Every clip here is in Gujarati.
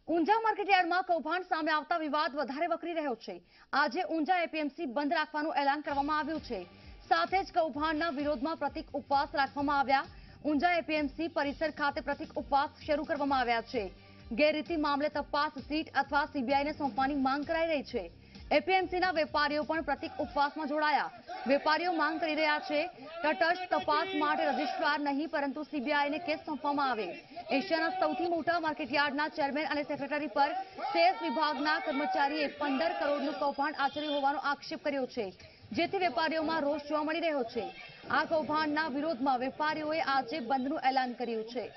ઊંઝા માર્કેટયાર્ડમાં કૌભાંડ સામે આવતા વિવાદ વધારે વકરી રહ્યો છે। આજે ઊંઝા એપીએમસી બંધ રાખવાનું એલાન કરવામાં આવ્યું છે। સાથે જ કૌભાંડના વિરોધમાં પ્રતિક ઉપવાસ રાખવામાં આવ્યા। ઊંઝા એપીએમસી પરિસર ખાતે પ્રતિક ઉપવાસ શરૂ કરવામાં આવ્યા છે। ગેરરીતિ મામલે તપાસ સીટ અથવા સીબીઆઈને સોંપવાની માંગ કરાઈ રહી છે। એપીએમસીના વેપારીઓ પણ પ્રતિક ઉપવાસમાં જોડાયા। વેપારીઓ માંગ કરી રહ્યા છે તટસ્થ તપાસ માટે રજિસ્ટ્રાર નહીં પરંતુ સીબીઆઈને કેસ સોંપવામાં આવે। એશિયાના સૌથી મોટા માર્કેટયાર્ડના ચેરમેન અને સેક્રેટરી પર સેલ્સ વિભાગના કર્મચારીએ 15 કરોડનું કૌભાંડ આચર્યું હોવાનો આક્ષેપ કર્યો છે, જેથી વેપારીઓમાં રોષ જોવા મળી રહ્યો છે। આ કૌભાંડના વિરોધમાં વેપારીઓએ આજે બંધનું એલાન કર્યું છે।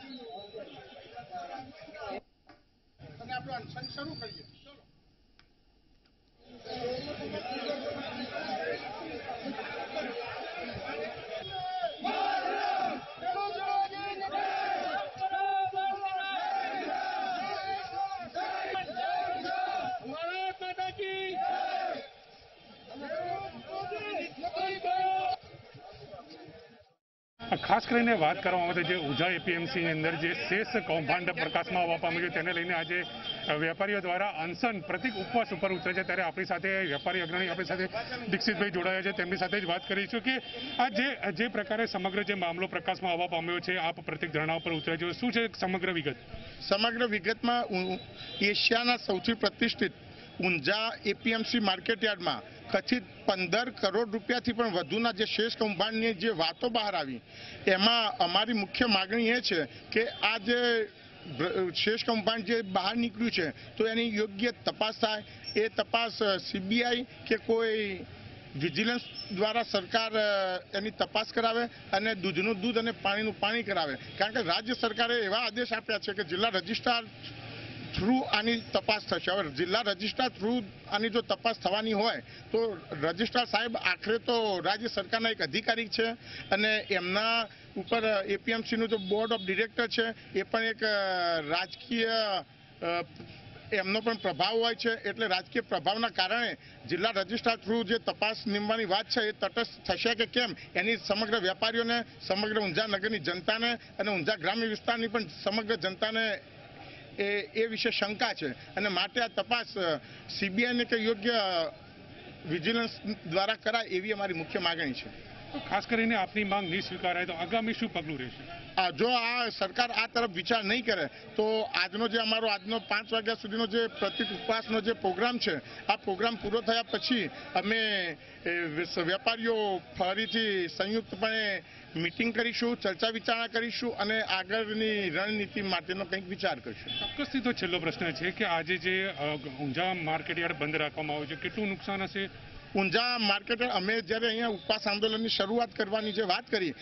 ખાસ કરીને વાત કરવામાં આવે તો જે ઊંઝા એપીએમસીની અંદર જે શેષ કૌભાંડ પ્રકાશમાં આવવા પામ્યું છે તેને લઈને આજે વેપારીઓ દ્વારા અનશન પ્રતિક ઉપવાસ ઉપર ઉતરે છે। ત્યારે આપણી સાથે વેપારી અગ્રણી આપણી સાથે દીક્ષિતભાઈ જોડાયા છે, તેમની સાથે જ વાત કરીશું કે આ જે પ્રકારે સમગ્ર જે મામલો પ્રકાશમાં આવવા પામ્યો છે, આપ પ્રતિક ધરણા ઉપર ઉતરે છે, શું છે સમગ્ર વિગત? સમગ્ર વિગતમાં એશિયાના સૌથી પ્રતિષ્ઠિત ઊંઝા એપીએમસી માર્કેટયાર્ડમાં કથિત 15 કરોડ રૂપિયાથી પણ વધુના જે શેષ કૌભાંડની જે વાતો બહાર આવી, એમાં અમારી મુખ્ય માગણી એ છે કે આ જે શેષ કૌભાંડ જે બહાર નીકળ્યું છે તો એની યોગ્ય તપાસ થાય। એ તપાસ સીબીઆઈ કે કોઈ વિજિલન્સ દ્વારા સરકાર એની તપાસ કરાવે અને દૂધનું દૂધ અને પાણીનું પાણી કરાવે। કારણ કે રાજ્ય સરકારે એવા આદેશ આપ્યા છે કે જિલ્લા રજિસ્ટ્રાર થ્રુ આની તપાસ થશે। હવે જિલ્લા રજિસ્ટ્રાર થ્રુ આની જો તપાસ થવાની હોય તો રજિસ્ટ્રાર સાહેબ આખરે તો રાજ્ય સરકારના એક અધિકારી છે અને એમના ઉપર એપીએમસીનું જો બોર્ડ ઓફ ડિરેક્ટર છે એ પણ એક રાજકીય એમનો પણ પ્રભાવ હોય છે। એટલે રાજકીય પ્રભાવના કારણે જિલ્લા રજિસ્ટ્રાર થ્રુ જે તપાસ નીમવાની વાત છે એ તટસ્થ થશે કે કેમ, એની સમગ્ર વેપારીઓને, સમગ્ર ઊંઝા નગરની જનતાને અને ઊંઝા ગ્રામ્ય વિસ્તારની પણ સમગ્ર જનતાને એ વિશે શંકા છે અને માટે આ તપાસ સીબીઆઈને કે યોગ્ય વિજિલન્સ દ્વારા કરાય એવી અમારી મુખ્ય માગણી છે। ખાસ કરીને આપની માંગ નહીં સ્વીકારાય તો આગામી શું પગલું રહેશે? જો આ સરકાર આ તરફ વિચાર નહીં કરે તો આજનો 5 વાગ્યા સુધીનો જે પ્રતિક ઉપવાસનો જે પ્રોગ્રામ છે, આ પ્રોગ્રામ પૂરો થયા પછી અમે વેપારીઓ ફરીથી સંયુક્તપણે મીટિંગ કરીશું, ચર્ચા વિચારણા કરીશું અને આગળની રણનીતિ માટેનો કંઈક વિચાર કરીશું। ચોક્કસથી તો છેલ્લો પ્રશ્ન છે કે આજે જે ઊંઝા માર્કેટયાર્ડ બંધ રાખવામાં આવ્યું છે, કેટલું નુકસાન હશે? ઊંઝા માર્કેટ અમે જ્યારે અહીંયા ઉપવાસ આંદોલનની શરૂઆત કરવાની જે વાત કરી,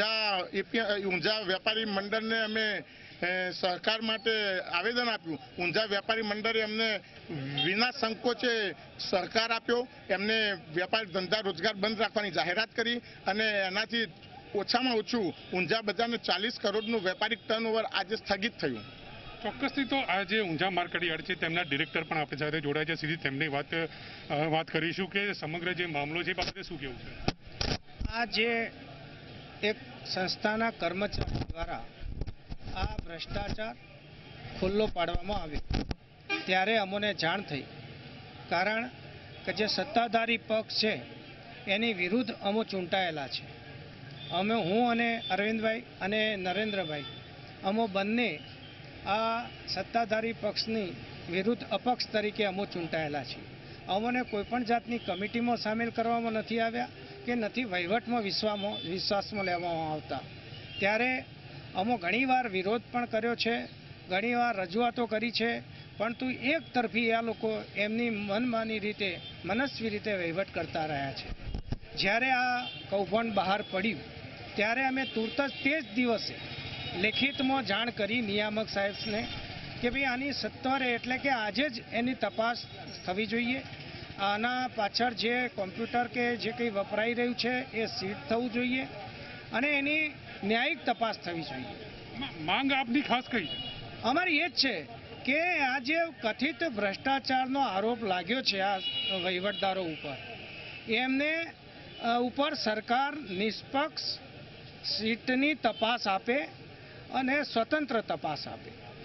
ઊંઝા વેપારી મંડળને અમે સહકાર માટે આવેદન આપ્યું। ઊંઝા વેપારી મંડળે અમને વિના સંકોચે સહકાર આપ્યો, એમને વેપાર ધંધા રોજગાર બંધ રાખવાની જાહેરાત કરી અને એનાથી ઓછામાં ઓછું ઊંઝા બજારને 40 કરોડનું વેપારિક ટર્નઓવર આજે સ્થગિત થયું। ચોક્કસથી તો આ જે ઊંઝા માર્કેટયાર્ડ છે તેમના ડિરેક્ટર પણ આપણી સાથે જોડાય છે, સીધી તેમની વાત કરીશું કે સમગ્ર જે મામલો છે એ બાબતે શું કહેવું છે? આ જે એક સંસ્થાના કર્મચારી દ્વારા આ ભ્રષ્ટાચાર ખુલ્લો પાડવામાં આવ્યો ત્યારે અમને જાણ થઈ, કારણ કે જે સત્તાધારી પક્ષ છે એની વિરુદ્ધ અમે ચૂંટાયેલા છે। હું અને અરવિંદભાઈ અને નરેન્દ્રભાઈ અમે બંને આ સત્તાધારી પક્ષની વિરુદ્ધ અપક્ષ તરીકે અમે ચૂંટાયેલા છીએ। અમને કોઈપણ જાતની કમિટીમાં સામેલ કરવામાં નથી આવ્યા કે નથી વહીવટમાં વિશ્વાસમાં લેવામાં આવતા। ત્યારે અમે ઘણીવાર વિરોધ પણ કર્યો છે, ઘણીવાર રજૂઆતો કરી છે, પરંતુ એક તરફી આ લોકો એમની મનમાની રીતે, મનસ્વી રીતે વહીવટ કરતા રહ્યા છે। જ્યારે આ કૌભાંડ બહાર પડ્યું ત્યારે અમે તુરત જ તે જ દિવસે લેખિતમાં જાણ કરી નિયામક સાહેબને કે ભાઈ આની સત્વરે એટલે કે આજે જ એની તપાસ થવી જોઈએ। આના પાછળ જે કોમ્પ્યુટર કે જે કંઈ વપરાઈ રહ્યું છે એ સીટ થવું જોઈએ અને એની ન્યાયિક તપાસ થવી જોઈએ। માંગ આપની ખાસ કઈ છે? અમારી એ જ છે કે આ જે કથિત ભ્રષ્ટાચારનો આરોપ લાગ્યો છે આ વહીવટદારો ઉપર, એમને ઉપર સરકાર નિષ્પક્ષ સીટની તપાસ આપે અને સ્વતંત્ર તપાસ આપે।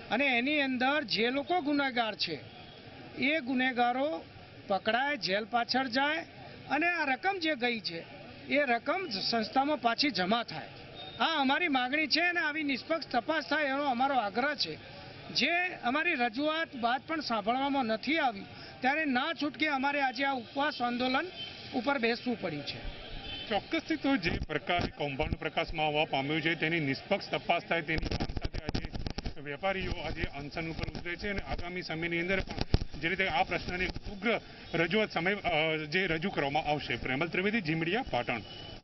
અને એની અંદર જે લોકો ગુનેગાર છે એ ગુનેગારો પકડાય, જેલ પાછળ જાય અને આ રકમ જે ગઈ છે એ રકમ સંસ્થામાં પાછી જમા થાય. આ અમારી માગણી છે અને આવી નિષ્પક્ષ તપાસ થાય એનો અમારો આગ્રહ છે. જે અમારી રજૂઆત બાદ પણ સાંભળવામાં નથી આવ્યું ત્યારે ના છૂટકે અમારે આજે આ ઉપવાસ આંદોલન ઉપર બેસવું પડ્યું છે. ચોક્કસથી તો જે પ્રકારે કૌભાંડ પ્રકાશમાં આવવા પામ્યું છે તેની નિષ્પક્ષ તપાસ થાય તેની માંગ સાથે આજે વેપારીઓ આજે અનશન ઉપર ઉતરે છે અને આગામી સમયની અંદર પણ જે રીતે આ પ્રશ્નની ઉગ્ર રજૂઆત જે રજૂ કરવામાં આવશે. Premal Trivedi, Zee Media, Patan.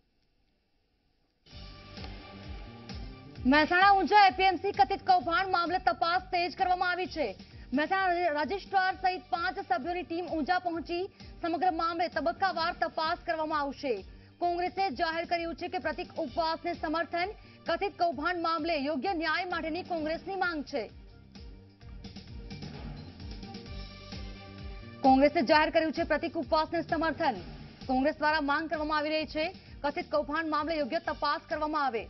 Mehsana Unjha APMC કથિત કૌભાંડ મામલે તપાસ તેજ કરવામાં આવી છે. મહેસાણા રજિસ્ટ્રાર સહિત 5 સભ્યોની ટીમ ઊંઝા પહોંચી સમગ્ર મામલે તબક્કાવાર તપાસ કરવામાં આવશે. કોંગ્રેસે જાહેર કર્યું છે કે પ્રતિક ઉપવાસને સમર્થન. કથિત કૌભાંડ મામલે યોગ્ય ન્યાય માટેની કોંગ્રેસની માંગ છે. કોંગ્રેસે જાહેર કર્યું છે પ્રતિક ઉપવાસને સમર્થન. કોંગ્રેસ દ્વારા માંગ કરવામાં આવી રહી છે કથિત કૌભાંડ મામલે યોગ્ય તપાસ કરવામાં આવે.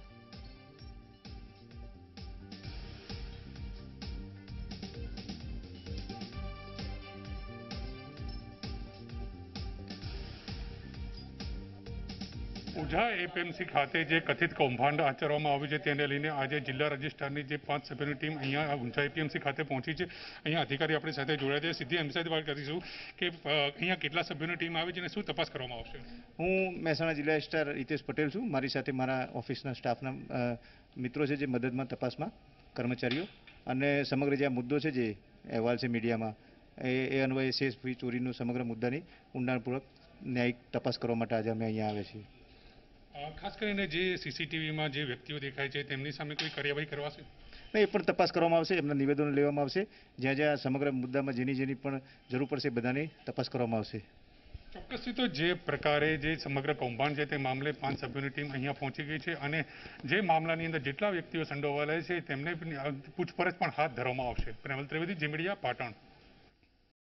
ઊંઝા એપીએમસી ખાતે જે કથિત કૌભાંડ આચરવામાં આવ્યું છે તેને લઈને આજે જિલ્લા રજિસ્ટ્રારની જે 5 સભ્યોની ટીમ અહીંયા ઊંઝા એપીએમસી ખાતે પહોંચી છે. અહીંયા અધિકારી આપણી સાથે જોડાયા છે. સીધી એમની સાથે વાત કરીશું કે અહીંયા કેટલા સભ્યોની ટીમ આવી છે અને શું તપાસ કરવામાં આવશે. હું મહેસાણા જિલ્લા રજિસ્ટ્રાર હિતેશ પટેલ છું. મારી સાથે મારા ઓફિસના સ્ટાફના મિત્રો છે જે મદદમાં તપાસમાં કર્મચારીઓ, અને સમગ્ર જે આ મુદ્દો છે જે અહેવાલ છે મીડિયામાં એ અન્વયે શેષ ફી ચોરીનું સમગ્ર મુદ્દાની ઊંડાણપૂર્વક ન્યાયિક તપાસ કરવા માટે આજે અમે અહીંયા આવ્યા છીએ. ખાસ કરીને જે સીસીટીવીમાં જે વ્યક્તિઓ દેખાય છે તેમની સામે કોઈ કાર્યવાહી કરવાશે? એ પણ તપાસ કરવામાં આવશે. એમના નિવેદનો લેવામાં આવશે. જ્યાં જ્યાં સમગ્ર મુદ્દામાં જેની પણ જરૂર પડશે બધાની તપાસ કરવામાં આવશે. ચોક્કસથી તો જે પ્રકારે જે સમગ્ર કૌભાંડ છે તે મામલે 5 સભ્યોની ટીમ અહીંયા પહોંચી ગઈ છે અને જે મામલાની અંદર જેટલા વ્યક્તિઓ સંડોવાયેલા છે તેમને પૂછપરછ પણ હાથ ધરવામાં આવશે. Premal Trivedi, Zee Media, Patan.